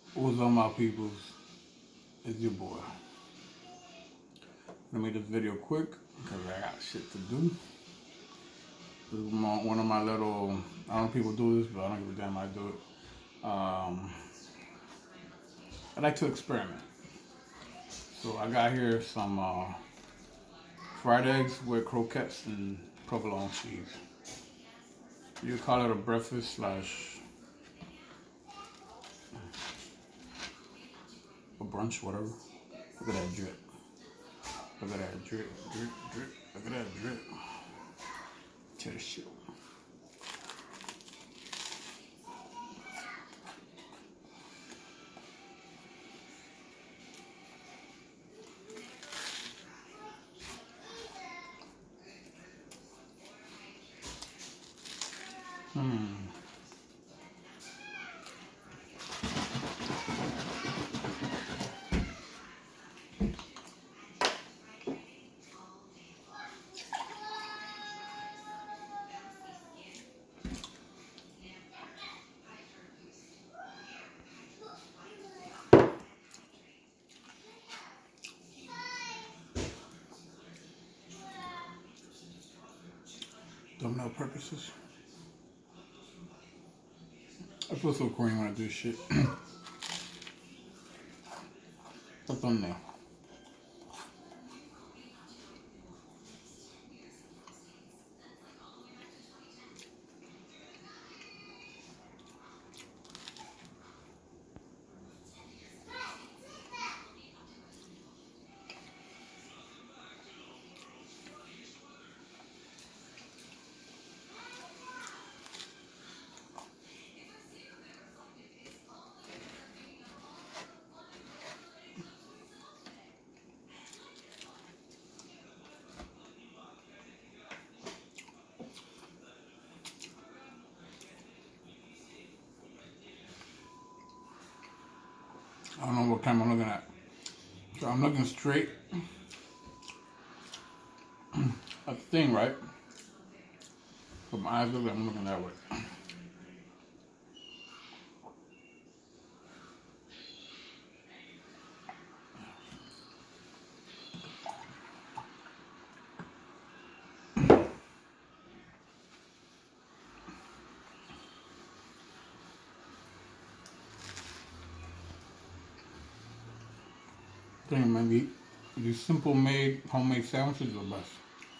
What's up, my peoples? It's your boy. Let me make this video quick because I got shit to do. This is one of my little, I don't know if people do this, but I don't give a damn, I do it. I like to experiment. So I got here some fried eggs with croquettes and provolone cheese. You call it a breakfast slash a brunch, whatever. Look at that drip. Look at that drip, drip, drip. Look at that drip. Check this shit. Thumbnail purposes. I feel so corny when I do shit. A thumbnail. I don't know what camera I'm looking at. So I'm looking straight at the thing, right? But my eyes look like I'm looking that way. Thing, man, these simple made homemade sandwiches are the best.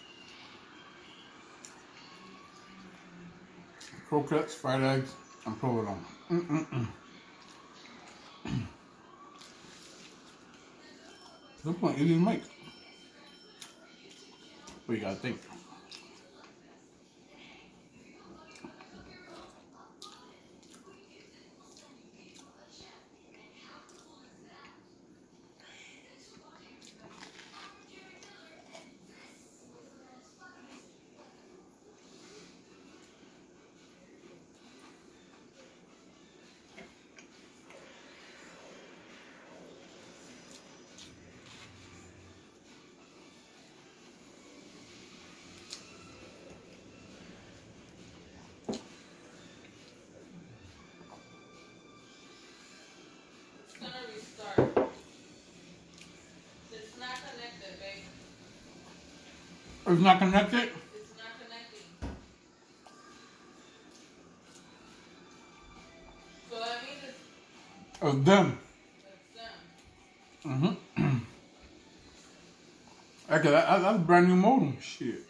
Croquettes, fried eggs, and provolone. This one easy to make. But you gotta think. It's not connected? It's not connecting. So that means It's them. it's them. Okay, that's a brand new modem. Shit.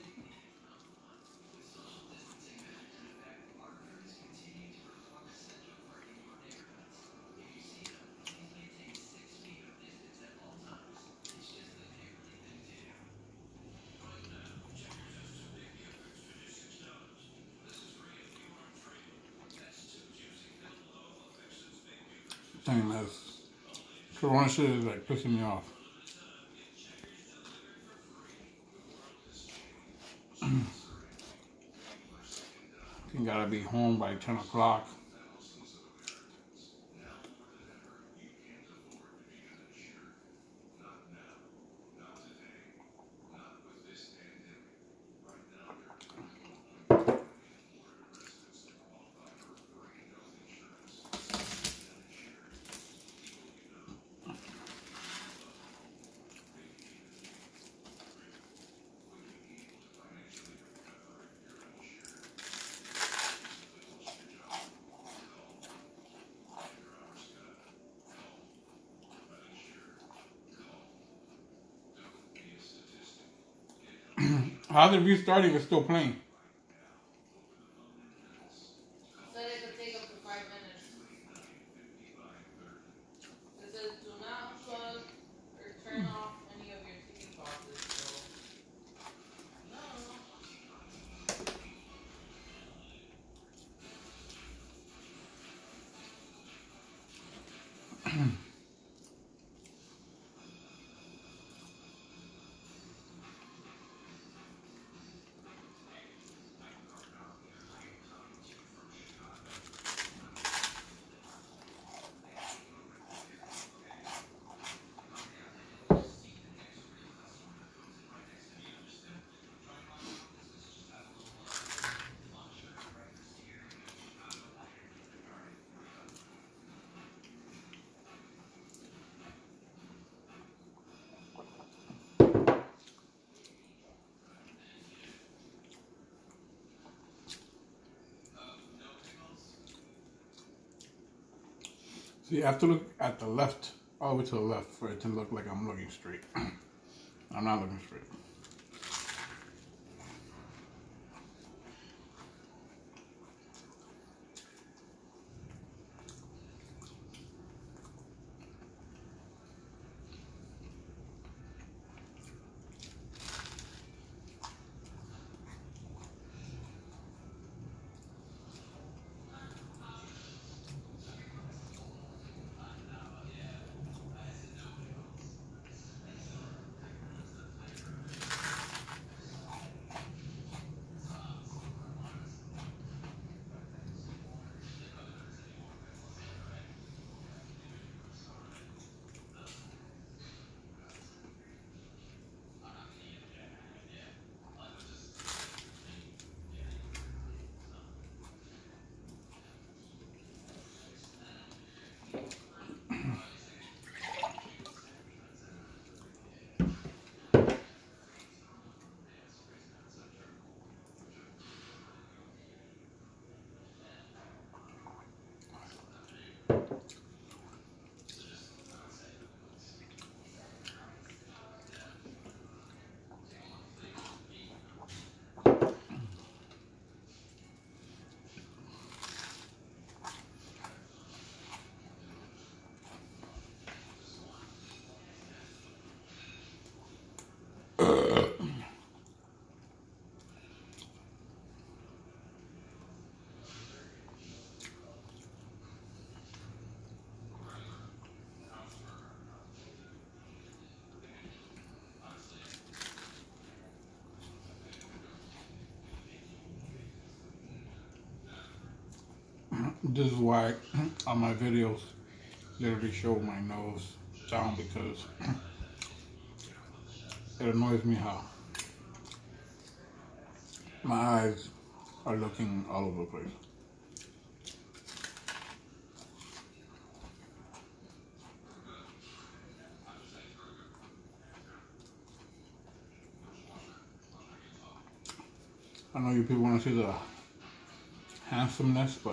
Thing that's Corona shit is like pissing me off. You gotta be home by 10 o'clock. How's it restarting if it's still playing? Said it could take up to 5 minutes. It says do not unplug or turn off any of your TV boxes. So, no. See, I have to look at the left, all the way to the left, for it to look like I'm looking straight. I'm not looking straight. This is why on my videos literally show my nose down, because it annoys me how my eyes are looking all over the place. I know you people want to see the handsomeness, but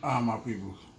My people.